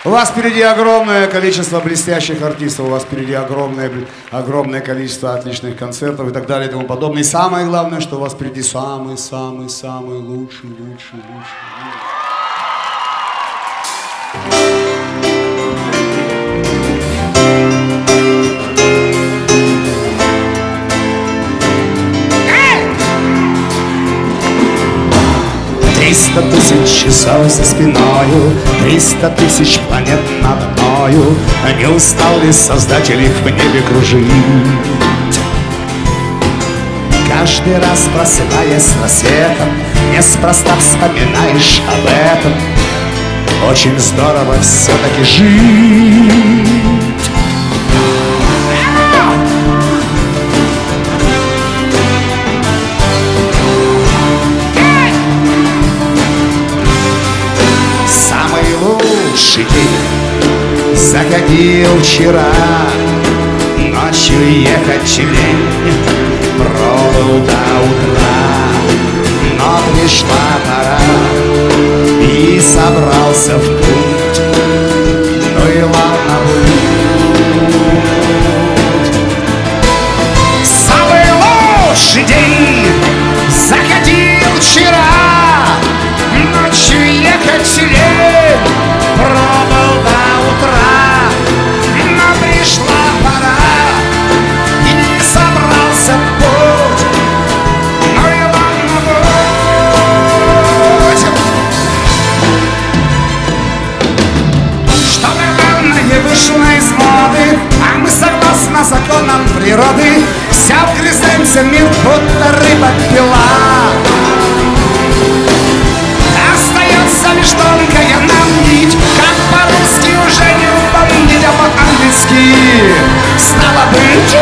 У вас впереди огромное количество блестящих артистов, у вас впереди огромное количество отличных концертов и так далее и тому подобное. И самое главное, что у вас впереди самый-самый-самый лучший. 300 тысяч часов за спиною, 300 тысяч планет надо мною. Не устал ли Создатель их в небе кружить? Каждый раз, просыпаясь с рассветом, неспроста вспоминаешь об этом. Очень здорово все-таки жить. Лучший день заходил вчера, ночью ехать лень, пробыл до утра. Но пришла пора, и собрался в путь. Ну и ладно будь. Самый лучший день заходил вчера, ночью ехать лень, пробыл до утра. Но пришла пора, и собрался в путь. Ну и ладно будь. Что-то главное вышло из моды, а мы согласно законам природы вся вгрызаемся в мир, будто рыба-пила. Остается лишь тонкая нам нить, как по-русски уже не упомнить, а по-английски стало быть.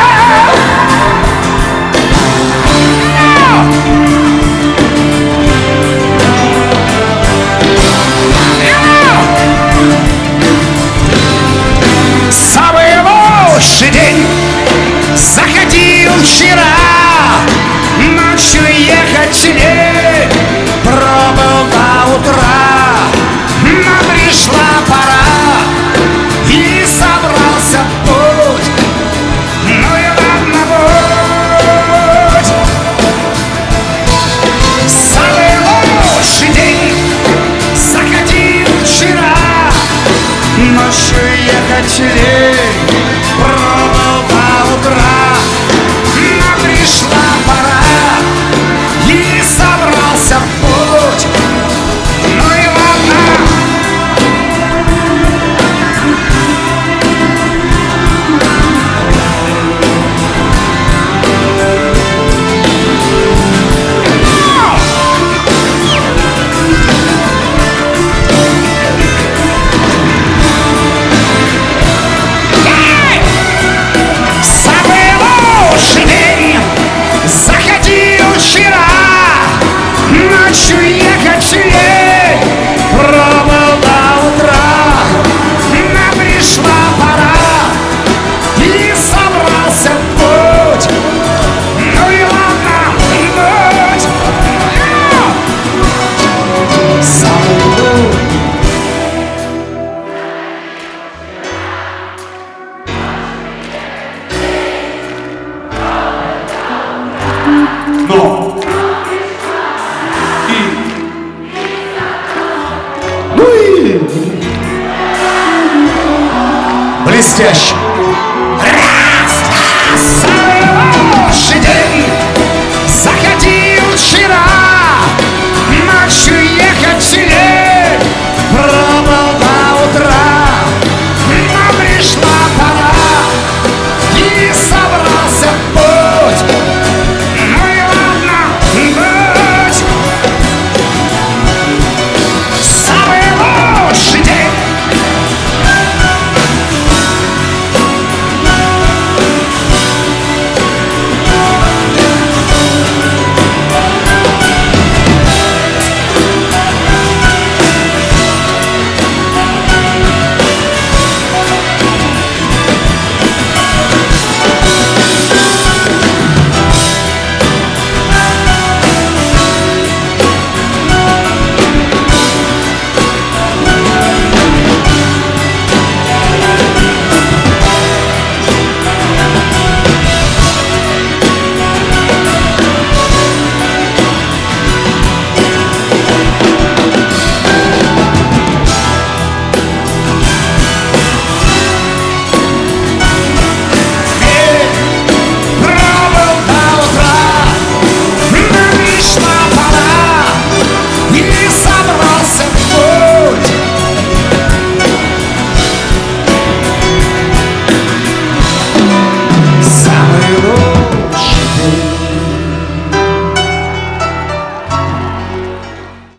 Самый лучший день заходил вчера, ночью ехать лень, пробыл до утра. Но пришла пора, и собрался в путь. Ну и ладно будь. Самый лучший день заходил вчера, ночью ехать лень, пробыл до утра. Но пришла пора, и собрался в путь. Ну и ладно. Самый лучший день заходил вчера, ночью ехать лень, пробыл до утра. Но пришла пора, и собрался в путь. Ну и ладно будь. Но блестяще.